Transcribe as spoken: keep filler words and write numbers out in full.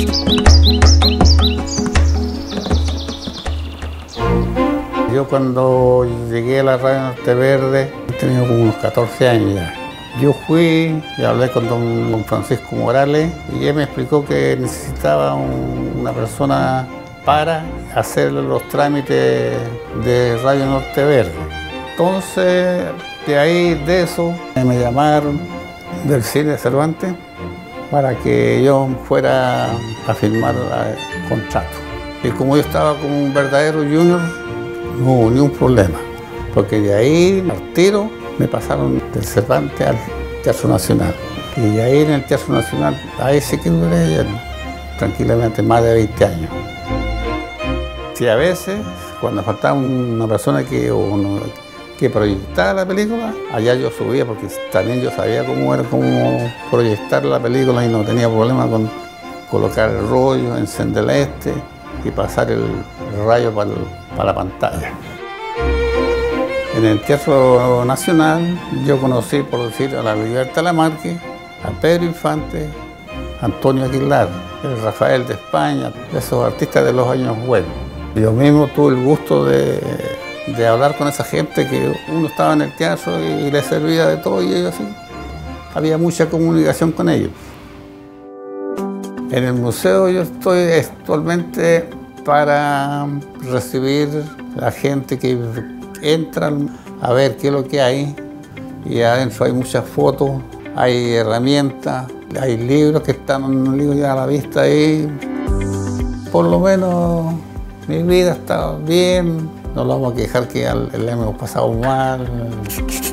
Yo cuando llegué a la Radio Norte Verde tenía como unos catorce años ya. Yo fui y hablé con don, don Francisco Morales y él me explicó que necesitaba un, una persona para hacer los trámites de Radio Norte Verde. Entonces, de ahí, de eso, me llamaron del cine de Cervantes para que yo fuera a firmar el contrato. Y como yo estaba como un verdadero junior, no hubo ni un problema, porque de ahí, al tiro, me pasaron del Cervantes al Teatro Nacional. Y de ahí en el Teatro Nacional, ahí sí que duré tranquilamente más de veinte años. Sí, a veces, cuando faltaba una persona que, uno, que proyectara la película, allá yo subía, porque también yo sabía cómo era, cómo proyectar la película y no tenía problema con colocar el rollo, encender este y pasar el rayo para, el, para la pantalla. En el Teatro Nacional yo conocí, por decir, a la Libertad Lamarque, a Pedro Infante, a Antonio Aguilar, el Rafael de España, esos artistas de los años buenos. Yo mismo tuve el gusto de, de hablar con esa gente que uno estaba en el teatro y les servía de todo y ellos así. Había mucha comunicación con ellos. En el museo yo estoy actualmente para recibir a la gente que entra a ver qué es lo que hay. Y adentro hay muchas fotos, hay herramientas, hay libros que están libros ya a la vista ahí. Por lo menos mi vida está bien, no nos vamos a quejar que le hemos pasado mal.